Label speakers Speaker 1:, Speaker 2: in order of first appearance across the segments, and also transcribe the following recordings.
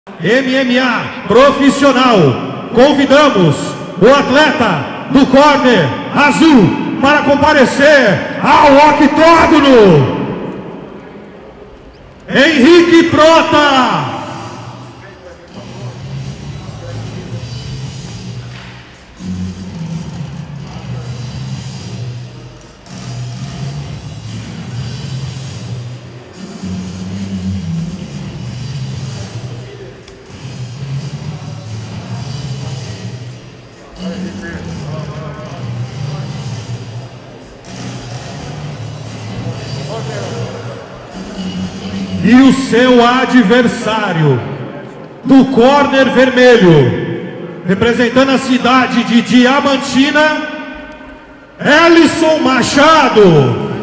Speaker 1: MMA profissional. Convidamos o atleta do corner azul para comparecer ao octógono. Henrique Prota. E o seu adversário do corner vermelho, representando a cidade de Diamantina, Ellison Machado.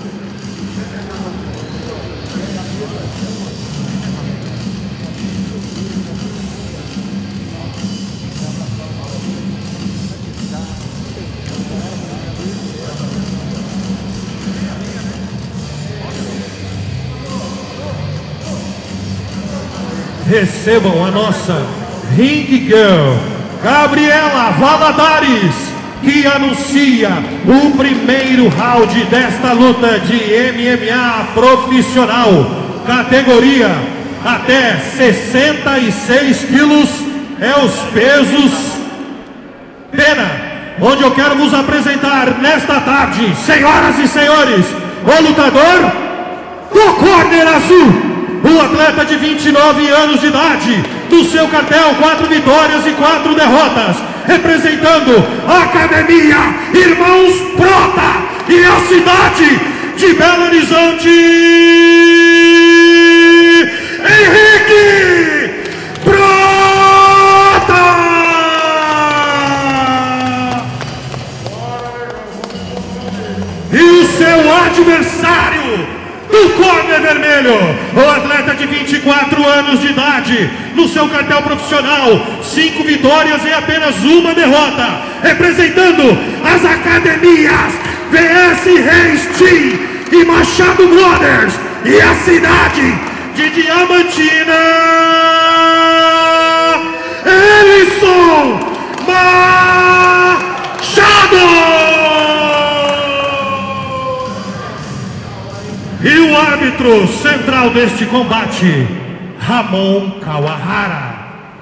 Speaker 1: Recebam a nossa Ring Girl, Gabriela Valadares, que anuncia o primeiro round desta luta de MMA profissional, categoria até 66 quilos, é os pesos pena, onde eu quero vos apresentar nesta tarde, senhoras e senhores, o lutador do corner azul, o atleta de 29 anos de idade, do seu cartel 4 vitórias e 4 derrotas, representando a Academia Irmãos Prota e a cidade de Belo Horizonte, Henrique Prota! E o seu adversário do corner vermelho, o atleta de 24 anos de idade, no seu cartel profissional, 5 vitórias e apenas 1 derrota, representando as academias VS Reis Team e Machado Brothers e a cidade de Diamantina, Ellison Machado! E o árbitro central deste combate, Ramon Kawahara.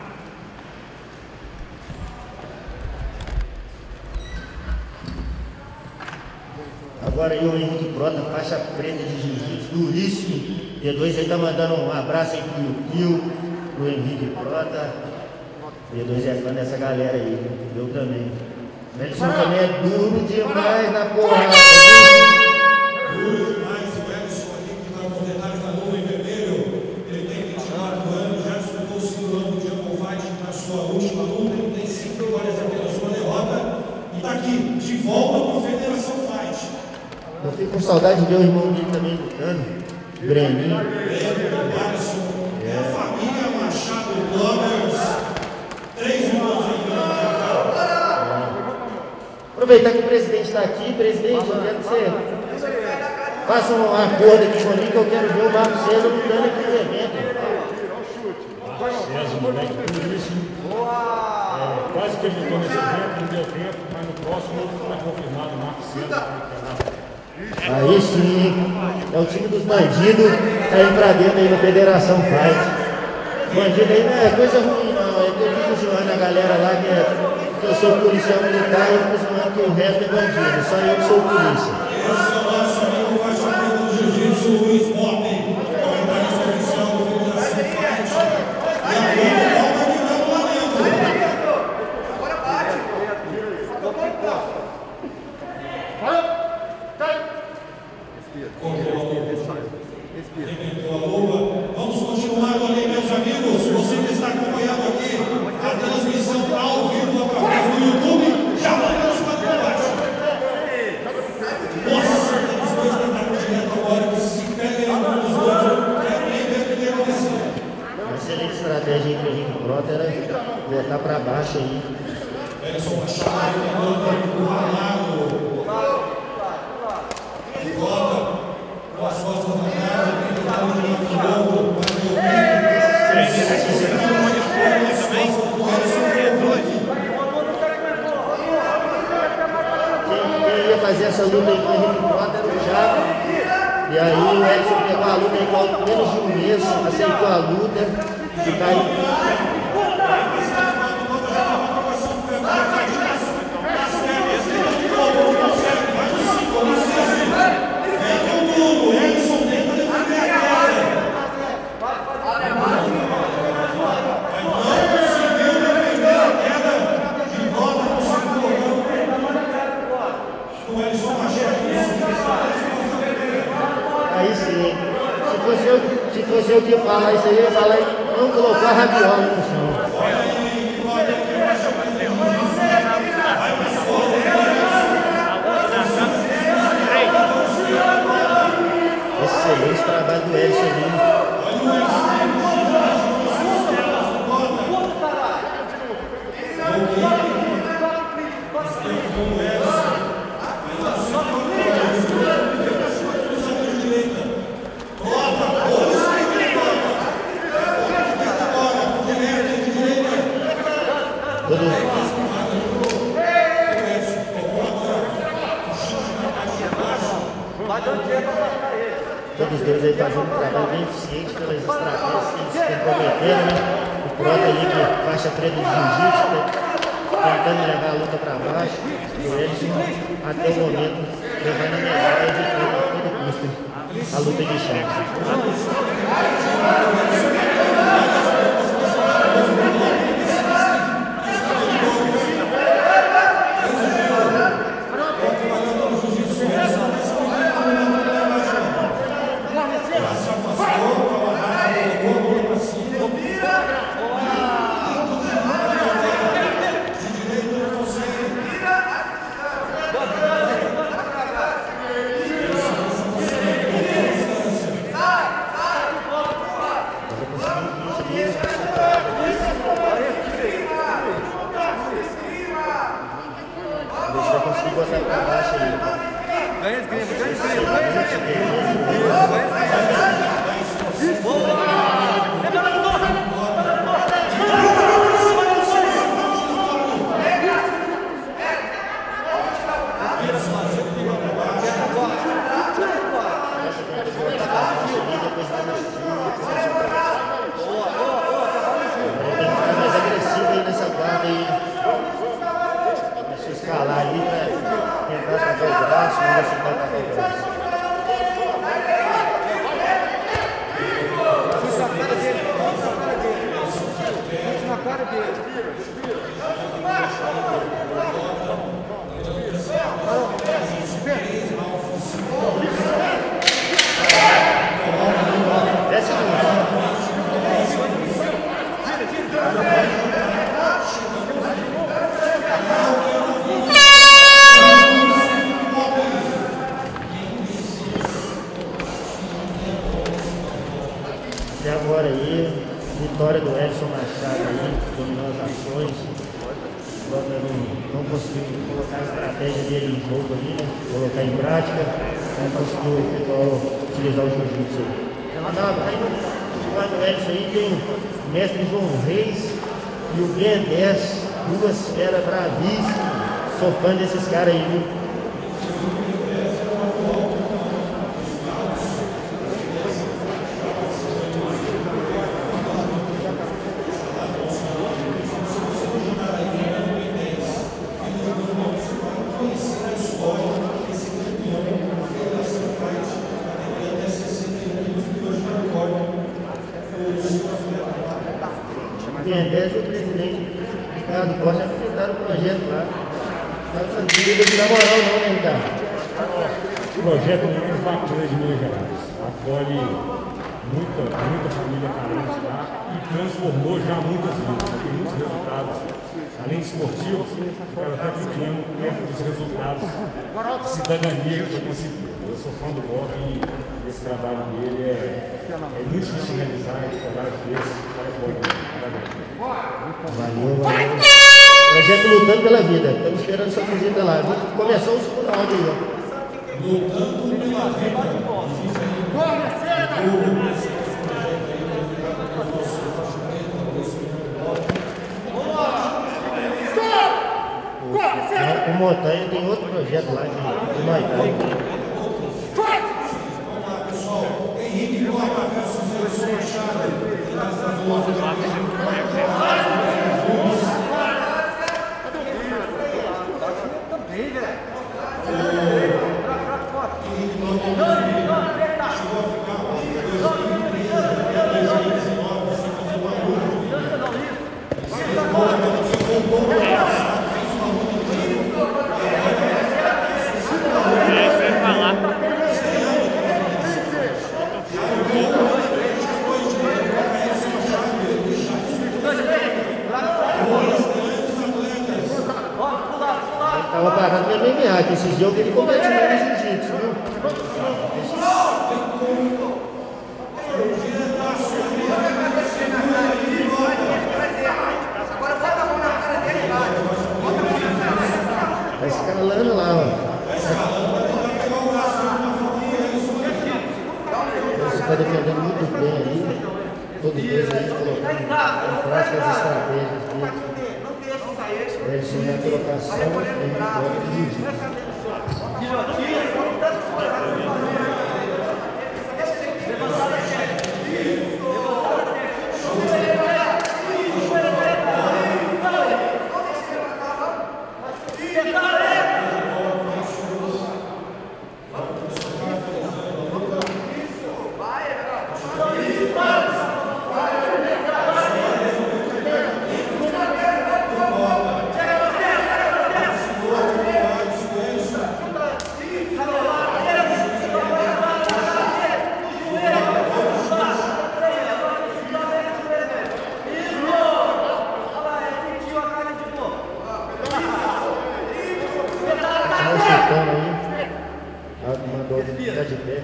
Speaker 2: Agora aí o Henrique Prota, faixa preta de jiu-jitsu, duríssimo. D2 aí tá mandando um abraço aí pro Pio, pro Henrique Prota. D2 é fã dessa galera aí, eu também. O Edson também é duro demais na porrada.
Speaker 3: Duro demais, o Ellison aqui que está com os detalhes da luva em vermelho. Ele tem 24 anos, já disputou o 5º ano do Jungle Fight na sua última luta. Ele tem 5 vitórias e apenas 1 derrota. E está aqui, de volta com a Federação Fight.
Speaker 2: Eu fico com saudade de ver o irmão dele também lutando. Breninho.
Speaker 3: Ellison, é a família Machado Brothers. 3 irmãos aí.
Speaker 2: Aproveitar que o presidente está aqui, presidente, eu quero que você faça um acordo aqui comigo que eu quero ver o Marcos César lutando aqui no evento.
Speaker 4: Marcos César, moleque, duríssimo. Quase que ele lutou nesse evento, não deu tempo, mas no próximo está confirmado o Marcos César.
Speaker 2: Aí sim, é o time dos bandidos, tá indo pra dentro aí na Federação Fight. Bandido aí não é coisa ruim não, é que eu fico zoando a galera lá que eu sou policial militar e eu fico zoando que o resto é bandido, só eu que sou polícia.
Speaker 3: Esse é o nosso amigo faixa preta do jiu-jitsu, Luiz Bope, comentarista oficial do Federação Fight. E agora volta que vamos lá dentro.
Speaker 5: Agora bate.
Speaker 3: Rebentou a luva. Vamos continuar ali, meus amigos. Você que está acompanhando aqui a transmissão ao vivo através do YouTube, já vamos para o combate. Nossa, temos 2 detalhes direto agora que se pegam um dos dois. Eu não quero nem ver o que vai acontecer.
Speaker 2: Uma excelente estratégia entre o Henrique Prota era botar pra baixo aí.
Speaker 3: Ellison Machado, encurralado. De volta com as costas na cara, tentando de um outro, mas
Speaker 2: Quem ia fazer essa luta aí com o Henrique Prota era o Japa. E aí o Edson pegou a luta em menos de um mês, aceitou a luta e tá aí. Aí sim, se fosse eu que falar isso aí, eu ia falar em não colocar rabiola no chão. Excelente trabalho do Edson ali. Todos os dois aí fazendo um trabalho bem eficiente pelas estratégias que eles se comprometeram, né? O Prota ali de faixa preta de jiu-jitsu, tentando levar a luta para baixo. O Edson, até o momento, levando a medalha de todo custo a luta de chão. E agora aí, vitória do Edson Machado aí, dominou as ações. Não conseguiu colocar a estratégia dele em jogo ali, né? Colocar em prática, não conseguiu utilizar o jiu-jitsu aí. Aí no Edson aí tem o mestre João Reis e o Ben 10, duas feras bravíssimas. Sou fã desses caras aí, viu? O presidente Ricardo Costa apresentaram o projeto lá. Não precisa dar moral não, né, Ricardo?
Speaker 4: O projeto é mais bacana de Minas Gerais. Acolhe muita família carente lá e transformou já muitas vidas. Tem muitos resultados, além de esportivos, era até pequeno, perto dos resultados de cidadania que eu consegui. Eu sou fã do Bob e esse trabalho dele é muito difícil de realizar, esse trabalho desse,
Speaker 2: Valeu. Projeto Lutando pela Vida. Estamos esperando sua visita lá. Começou o segundo round aí, ó.
Speaker 3: Lutando pela Vida.
Speaker 2: com Montanha tem outro projeto lá de Muay Thai.
Speaker 3: Henrique Prota versus Anderson Machado.
Speaker 2: Tava parado no MMA, que esses jogos ele competiu no jiu-jitsu, viu? Tá escalando lá, ó. Você tá defendendo muito bem ali. Todos dois aí colocando em prática as estratégias dele. Essa é a trocação em vitória de jiu-jitsu. Mandou ficar de pé.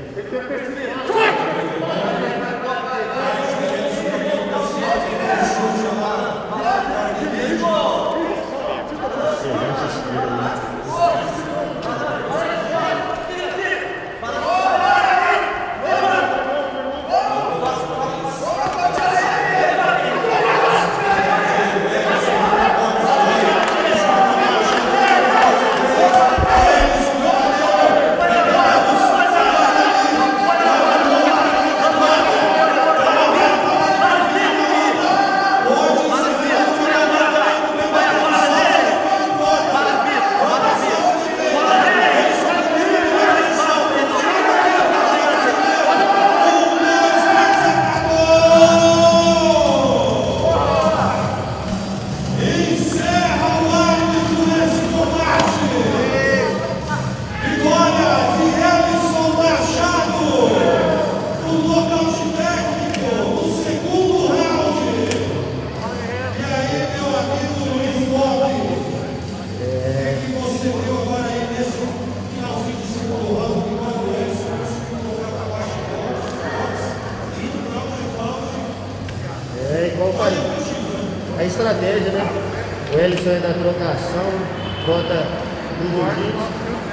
Speaker 2: A estratégia, né? O Ellison é da trocação, bota no jiu-jitsu.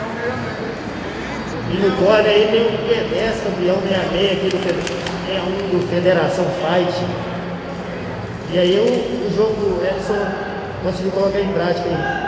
Speaker 2: E no corner aí tem um P10, campeão 66 aqui do Federação Fight. E aí o jogo do Ellison conseguiu colocar em prática aí.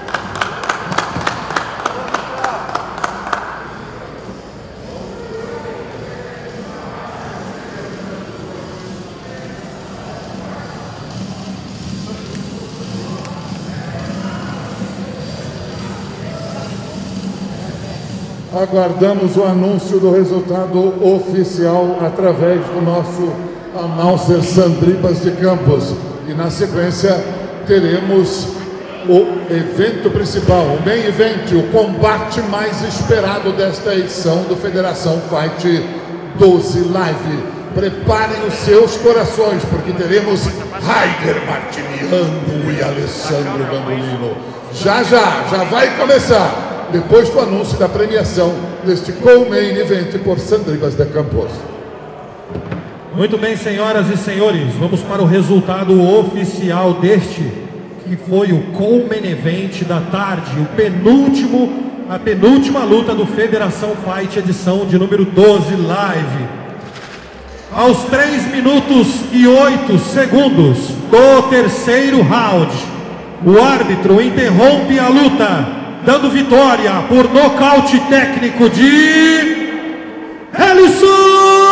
Speaker 5: Aguardamos o anúncio do resultado oficial através do nosso announcer Sandribas de Campos. E na sequência teremos o evento principal, o main event, o combate mais esperado desta edição do Federação Fight 12 Live. Preparem os seus corações, porque teremos Raider Martiniano e Alessandro Gandolino. Já vai começar. Depois do anúncio da premiação deste co-main event por Sandribas de Campos.
Speaker 1: Muito bem, senhoras e senhores, vamos para o resultado oficial deste, que foi o co-main event da tarde, a penúltima luta do Federação Fight, edição de número 12 Live. Aos 3 minutos e 8 segundos do terceiro round, o árbitro interrompe a luta dando vitória por nocaute técnico de Ellison